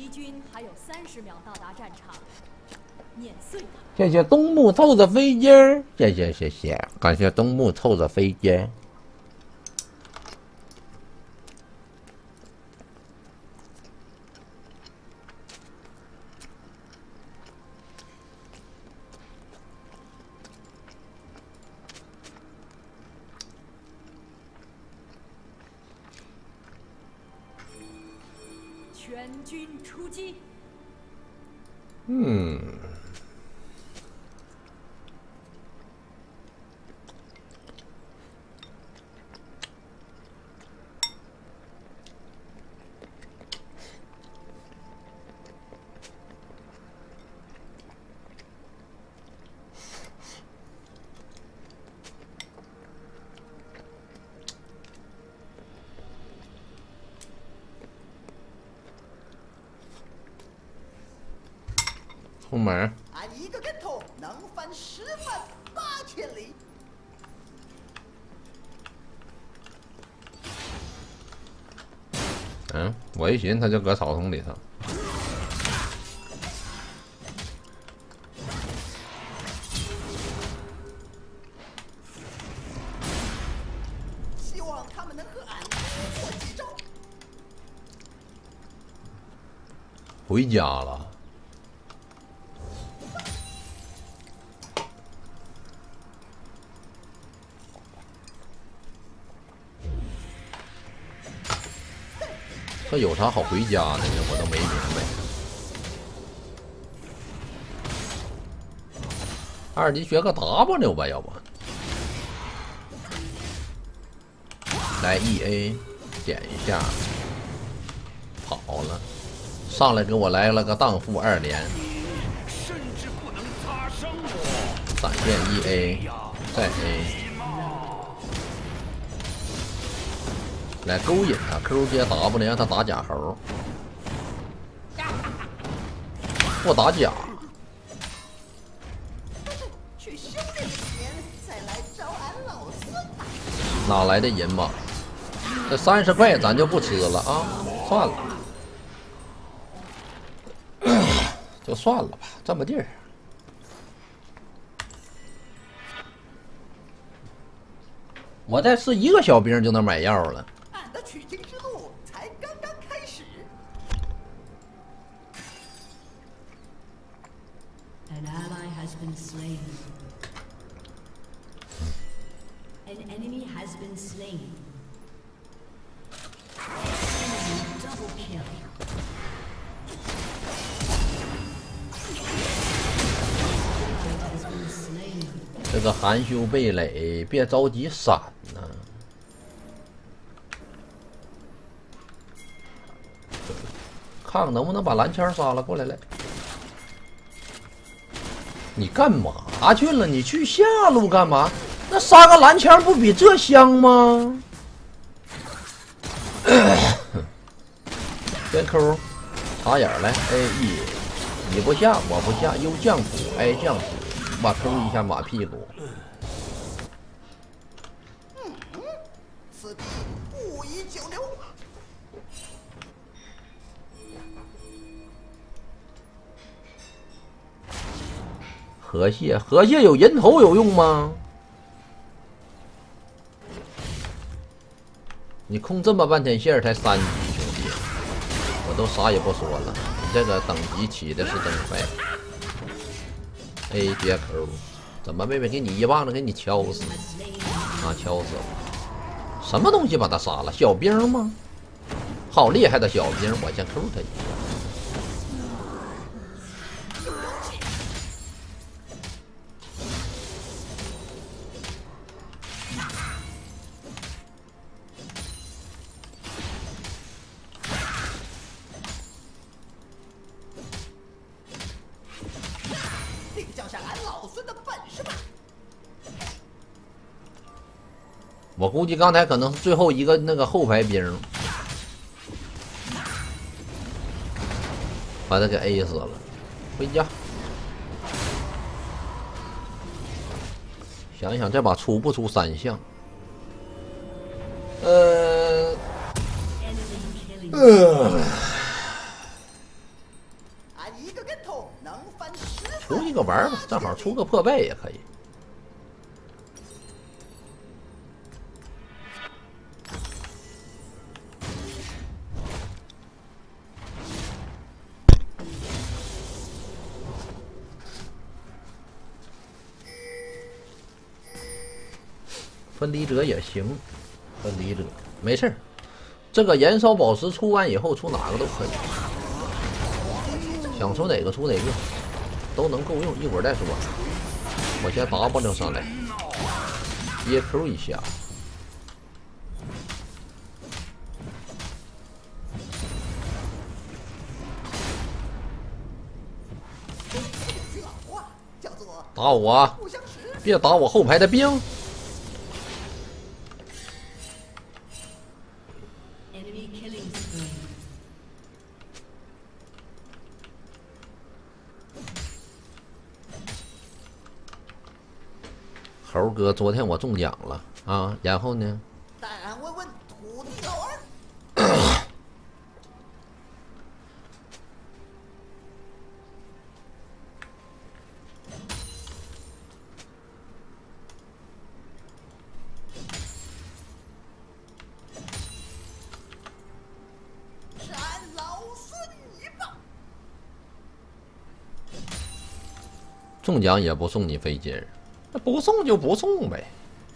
敌军还有30秒到达战场，碾碎他。 谢谢东木凑着飞机儿，谢谢，感谢东木凑着飞机儿。 全军出击！ 出门。 俺一个跟头能翻10万8千里。 我一寻他就搁草丛里头。 希望他们能和俺过几招。 回家了。这有啥好回家的呢？我都没明白。二级学个 W 吧，要不来 EA 点一下，跑了，上来给我来了个荡妇2连，闪现 EA 再 A。来勾引他 ，Q 接 W 让他打假猴，不打假。 去修炼前再来找俺老孙。 哪来的银嘛？这30块咱就不吃了啊，算了，就算了吧，这么地儿。我再吃1个小兵就能买药了。 俺的取经之路才刚刚开始。 An ally has been slain. An enemy has been slain. Enemy double kill. 这个含羞贝蕾，别着急闪呢。看看能不能把蓝签杀了，过来来。你干嘛去了？你去下路干嘛？那杀个蓝签不比这香吗？先 Q 插眼来 A E， 你不下我不下，又降普 A 降普。把 Q 一下马屁股。 此地不宜久留。 河蟹有人头有用吗？你控这么半天线才3级，兄弟，我都啥也不说了。你这个等级起的是真快。A 接 Q， 怎么妹妹给你1棒子给你敲死啊！敲死了，什么东西把他杀了？小兵吗？好厉害的小兵！我先 Q 他一下。 定降下俺老孙的本事吧！ 我估计刚才可能是最后一个那个后排兵，把他给 A 死了。回家，想一想这把出不出3项？ 正好出个破败也可以。分离者也行，分离者没事儿。这个燃烧宝石出完以后，出哪个都可以，想出哪个出哪个，都能够用。一会儿再说，我先W上来，接 Q 一下。打我！别打我后排的兵！猴哥，昨天我中奖了啊，然后呢？ 但问问土地老二。斩老孙一棒！ 中奖也不送你飞机儿。那不送就不送呗。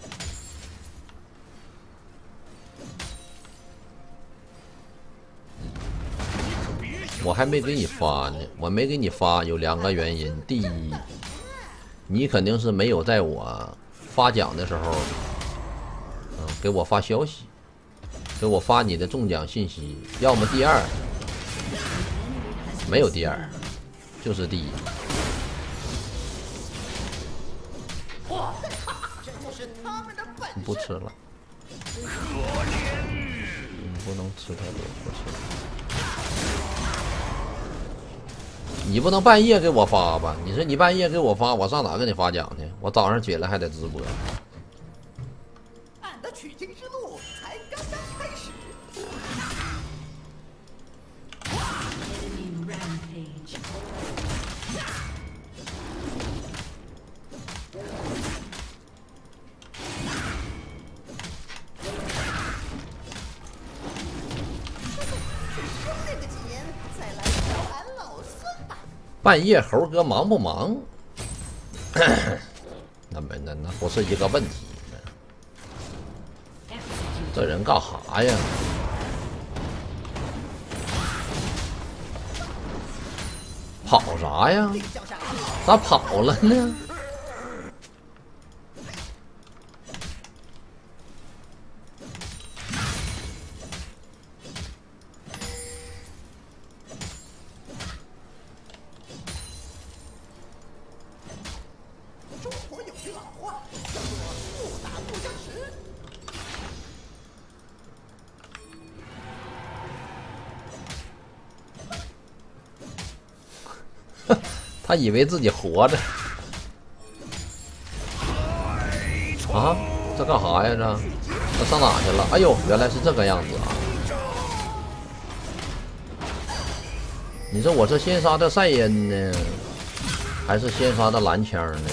我还没给你发呢，我没给你发有2个原因。第一，你肯定是没有在我发奖的时候，给我发消息，给我发你的中奖信息。要么第二，没有第二，就是第一。不吃了，不能吃太多，不吃了。你不能半夜给我发吧？你说你半夜给我发，我上哪给你发奖去？我早上起来还得直播。 俺的取经之路才刚刚开始。 半夜猴哥忙不忙？那不是一个问题。这人干哈呀？跑啥呀？咋跑了呢？他以为自己活着啊！这干啥呀？这上哪去了？哎呦，原来是这个样子啊！你说我是先杀的赛恩呢，还是先杀的蓝枪呢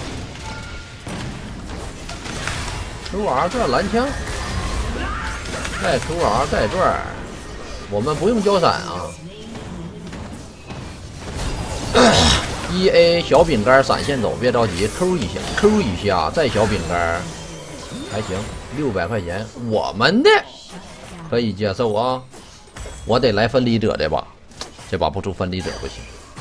？QR 这蓝枪，带 QR 带转，我们不用交闪啊。EA 小饼干闪现走，别着急 ，Q 一下 ，Q 一下，再小饼干，还行，600块钱，我们的可以接受啊。我得来分离者这把，这把不出分离者不行。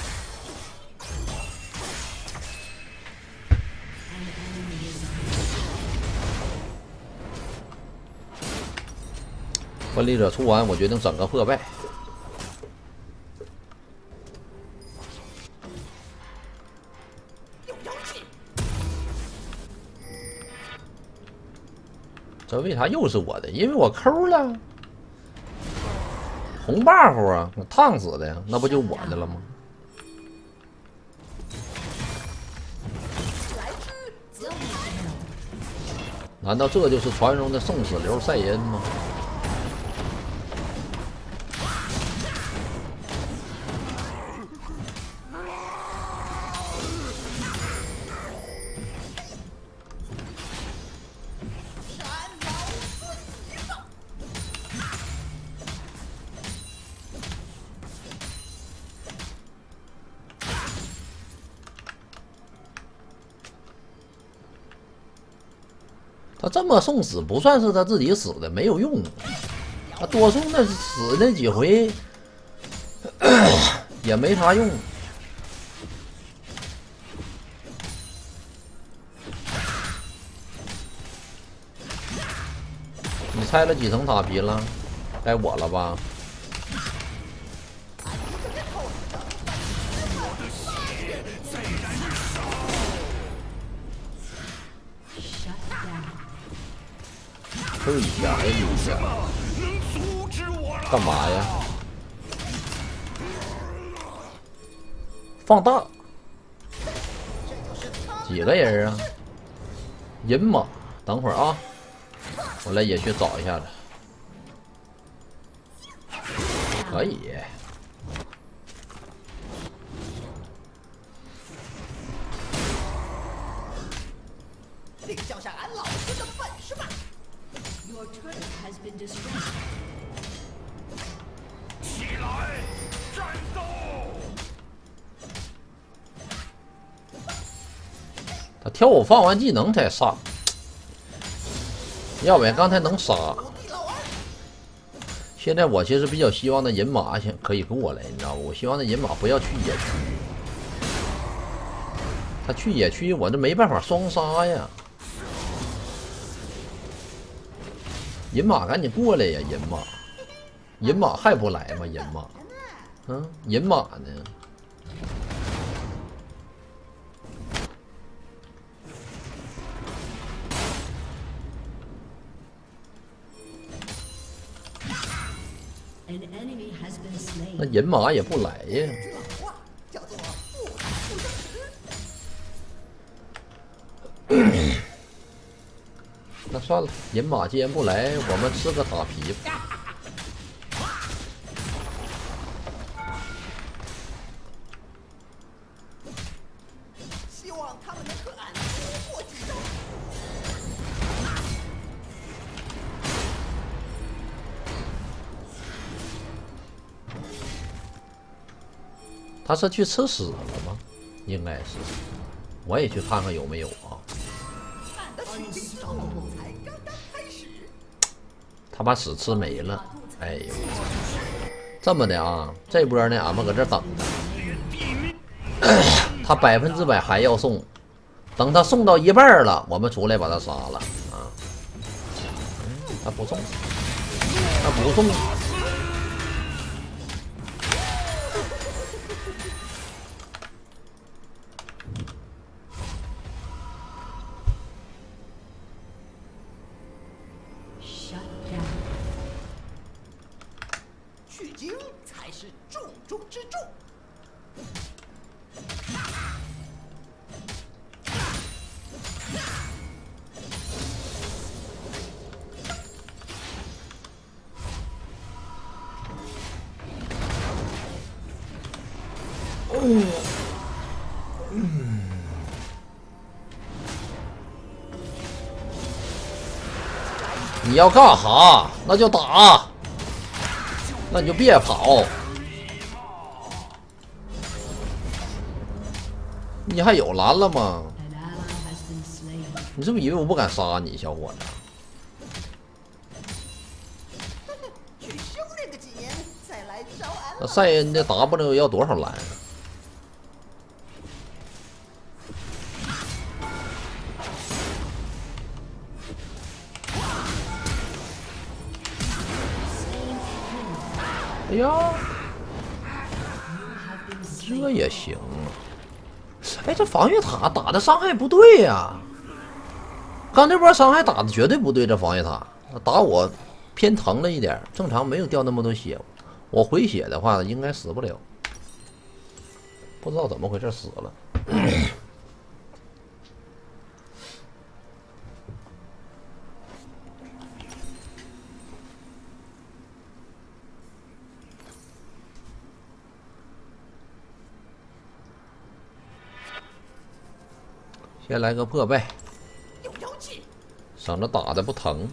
分离者出完，我决定整个破败。这为啥又是我的？因为我抠了红 buff 啊，我烫死的呀，那不就我的了吗？难道这就是传说中的送死流赛恩吗？ 他这么送死不算是他自己死的，没有用。他多送那死那几回也没啥用。你拆了几层塔皮了？该我了吧？推一下 ，A 一下，干嘛呀？放大，几个人啊？银马，等会儿啊，我来野区找一下子。可以。 领教下俺老子的本事吧！ Your turret has been destroyed. 起来，战斗！ 他挑我放完技能才杀，要不然刚才能杀。现在我其实比较希望那银马先可以过来，你知道不？我希望那银马不要去野区，他去野区我这没办法双杀呀。银马赶紧过来呀，银马，银马还不来吗？银马，嗯，银马呢？那银马也不来呀。 叫做不打不相识。 那算了，银马既然不来，我们吃个塔皮吧。 希望他们能和俺多过几招。 他是去吃屎了吗？应该是，我也去看看有没有啊。 俺的取经之路才刚刚开始。 他把屎吃没了，哎呦！这么的啊，这波呢，俺们搁这等着。他100%还要送，等他送到一半了，我们出来把他杀了啊！他不送，他不送。 取经才是重中之重。 你要干哈？那就打，那你就别跑。你还有蓝了吗？你是不是以为我不敢杀你，小伙子？ 去修炼个几年，再来找俺那赛恩的 W 要多少蓝？哎呀，这也行啊！哎，这防御塔打的伤害不对呀、刚这波伤害打的绝对不对，这防御塔打我偏疼了一点，正常没有掉那么多血。我回血的话应该死不了，不知道怎么回事死了。先来个破败， 有妖气。 省得打的不疼。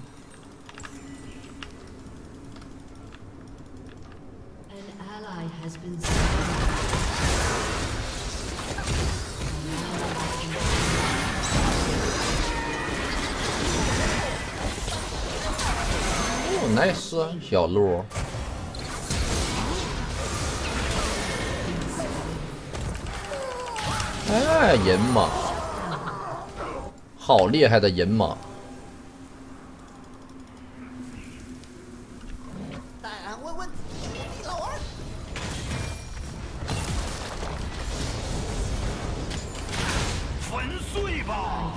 ，nice 小鹿。哎，银马，好厉害的银马！ 戴安问问你老二， 粉碎吧！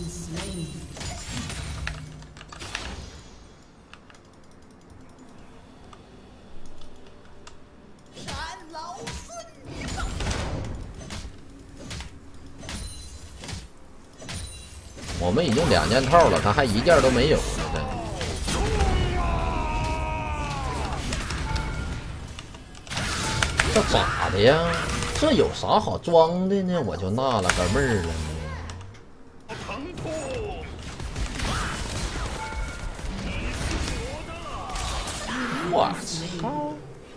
闪老孙一棒！ 我们已经2件套了，他还1件都没有呢，这。这咋的呀？这有啥好装的呢？我就纳了个闷儿了呢。 疼痛， 我操！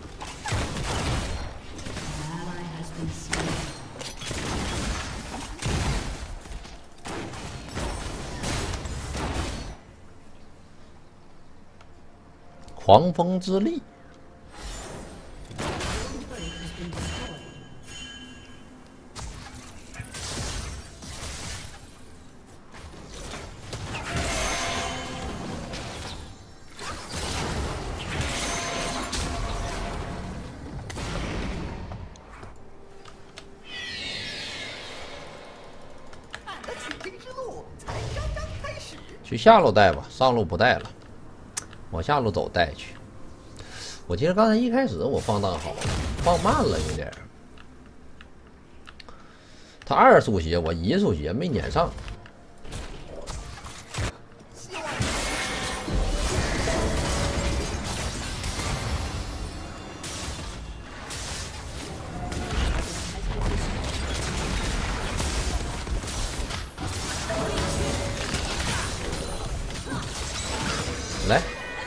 狂风之力， 俺的取经之路才刚刚开始。 去下路带吧，上路不带了。往下路走带去。我记得刚才一开始我放档好了，放慢了有点。他2速鞋，我1速鞋没撵上。来。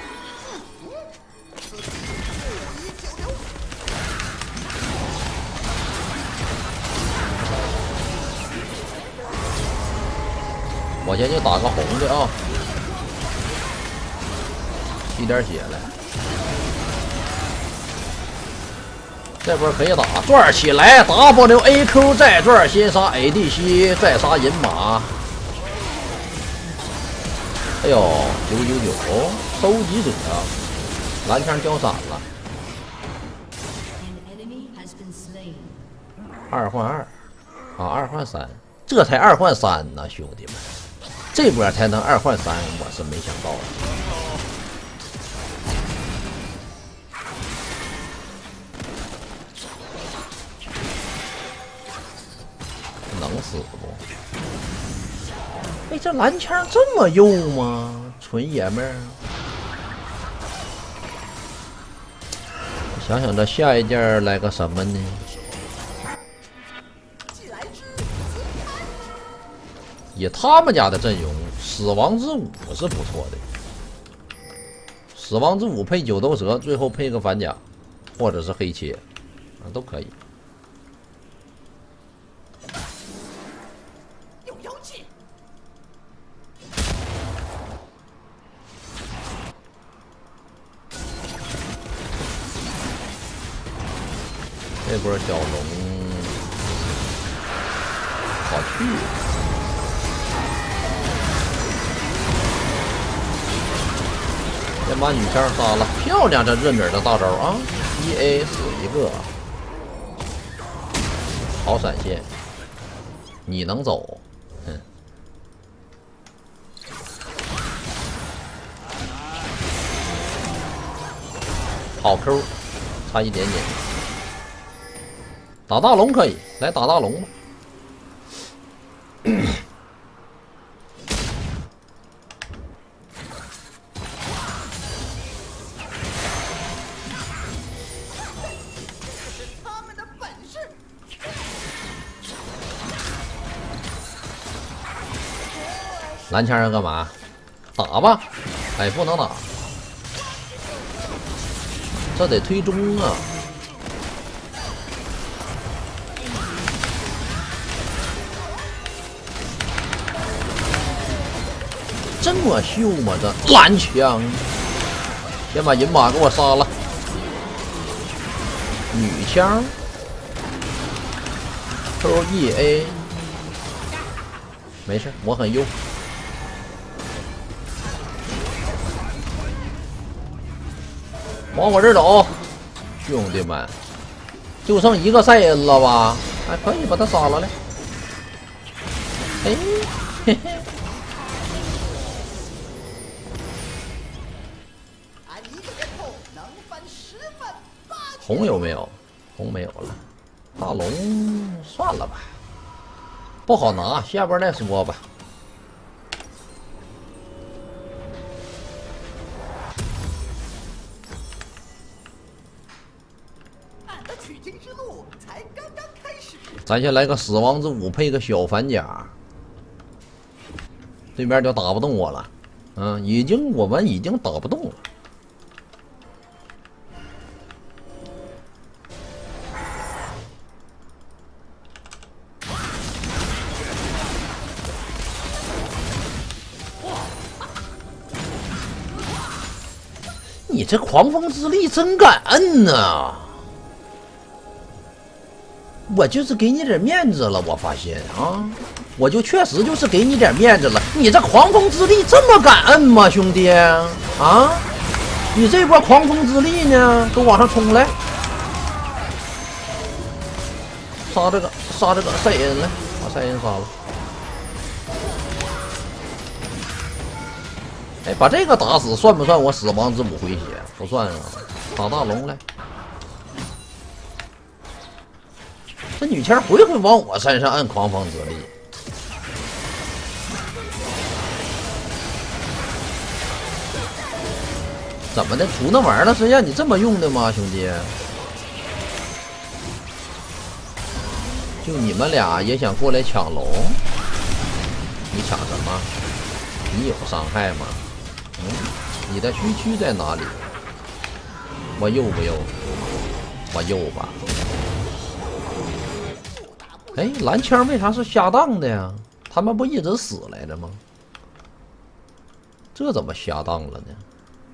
我先就打个红的啊，吸点血来。这波可以打，转起来 ，WAQ 再转，先杀 ADC， 再杀银马。哎呦，999收集者，蓝枪交闪了。2换2，啊，2换3，这才2换3呢，兄弟们。这波才能2换3，我是没想到的。能死不？哎，这蓝枪这么幼吗？纯爷们儿。想想这下一件来个什么呢？以他们家的阵容，死亡之舞是不错的。死亡之舞配九头蛇，最后配个反甲，或者是黑切，啊，都可以。 有妖气， 这波小龙好去。先把女枪杀了，漂亮！这润嘴的大招啊，1A 死一个，好闪现，你能走？哼，好 Q， 差一点点，打大龙可以，来打大龙吧。蓝枪要干嘛？打吧，哎，不能打，这得推中啊！这么秀吗？这蓝枪， 先把银马给我杀了。女枪 ，QEA， 没事，我很优。往我这儿走，兄弟们，就剩一个赛恩了吧？还可以把他杀了嘞。哎，嘿嘿。红有没有？红没有了。大龙算了吧，不好拿，下边再说吧。 俺的取经之路才刚刚开始。 咱先来个死亡之舞，配个小反甲，对面就打不动我了。我们已经打不动了。你这狂风之力真敢摁呐！我就是给你点面子了，我发现啊，我就确实就是给你点面子了。你这狂风之力这么敢摁吗，兄弟？啊，你这波狂风之力呢，都往上冲来，杀这个赛恩来，把赛恩杀了。哎，把这个打死算不算我死亡之舞回血？不算啊，打大龙来。这女枪回回往我身上按狂风之力，怎么的？出那玩意儿了是让你这么用的吗，兄弟？就你们俩也想过来抢龙？你抢什么？你有伤害吗？你的虚区在哪里？我右不右？我右吧。哎，蓝枪为啥是下档的呀？他们不一直死来着吗？这怎么下档了呢？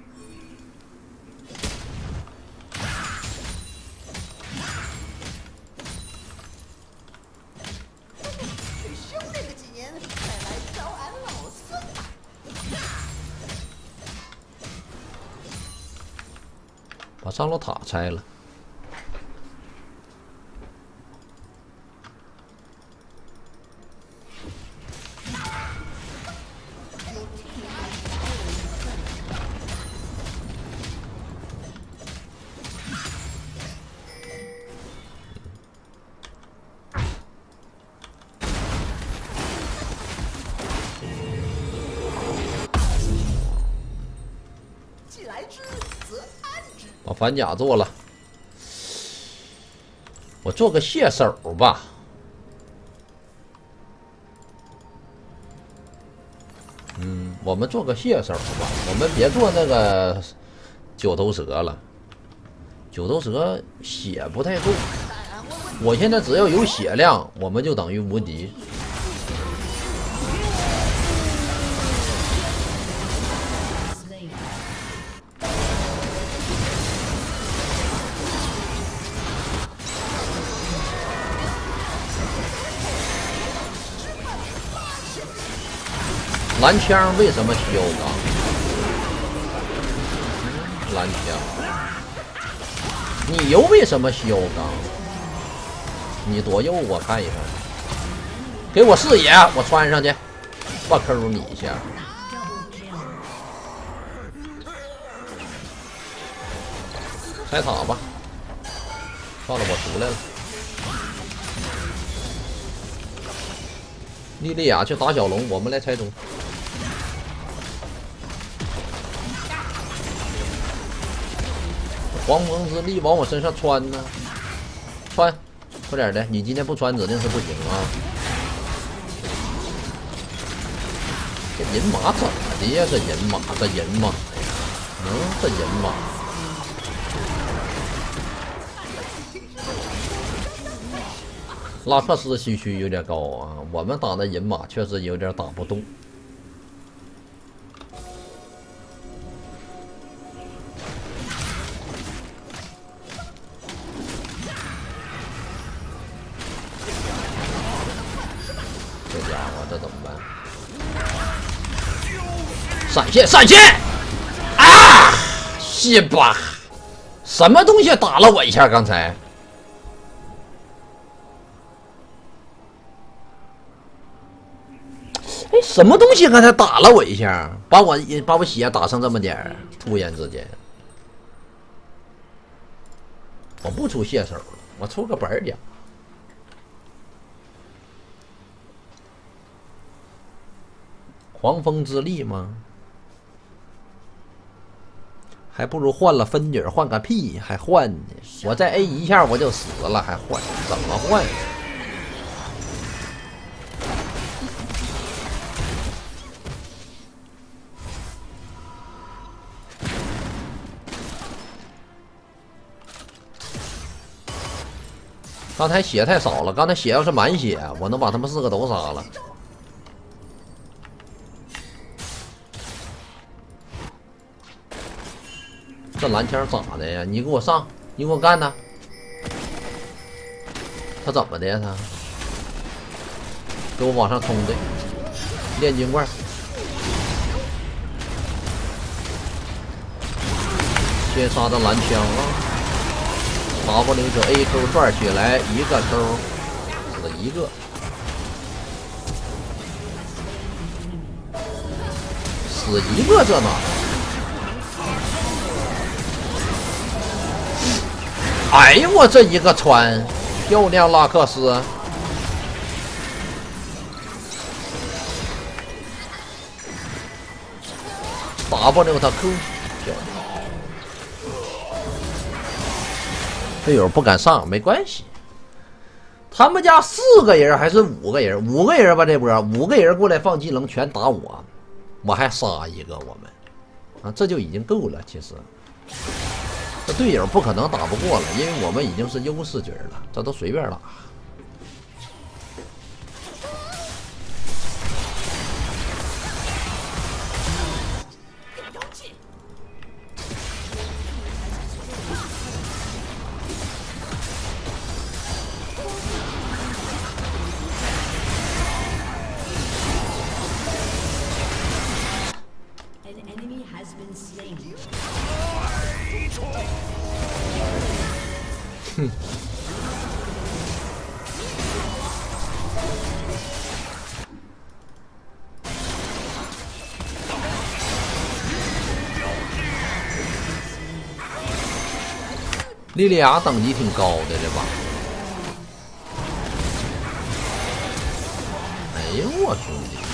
兄弟个几年，再来找俺老孙吧。 把上楼塔拆了。 既来之，则安之。 把反甲做了，我做个蟹手吧。我们做个蟹手吧，我们别做那个九头蛇了，九头蛇血不太够。我现在只要有血量，我们就等于无敌。蓝枪为什么削钢？蓝枪，你又为什么削钢？你多右我看一看，给我视野，我穿上去，我 Q 你一下。拆塔吧，算了，我出来了。莉莉娅去打小龙，我们来拆中。狂风之力往我身上穿呢，穿，快点的！你今天不穿指定是不行啊！这银马怎么的呀？这银马，这银马，这银马。拉克斯虚区有点高啊，我们打的银马确实有点打不动。 线闪现！啊！西巴，什么东西打了我一下？刚才。哎，什么东西刚才打了我一下，把我血打成这么点儿，突然之间。我不出蟹手了，我出个本儿奖。狂风之力吗？还不如换了分女，换个屁，还换呢！我再 A 一下我就死了，还换？怎么换？刚才血太少了，刚才血要是满血，我能把他们4个都杀了。这蓝枪咋的呀？你给我上，你给我干他！他怎么的呀？他给我往上冲的，炼金罐，先杀的蓝枪啊！ W 就 A Q 转起来，一个 Q 死一个，死一个，这哪？哎呀，我这一个穿，漂亮拉克斯。W 他 Q， 漂亮。 队友不敢上，没关系。他们家4个人还是5个人？5个人吧，这波5个人过来放技能全打我，我还杀一个我们啊，这就已经够了。其实这队友不可能打不过了，因为我们已经是优势局了，这都随便打。 哼，莉莉娅等级挺高的，这把。哎呦我兄弟！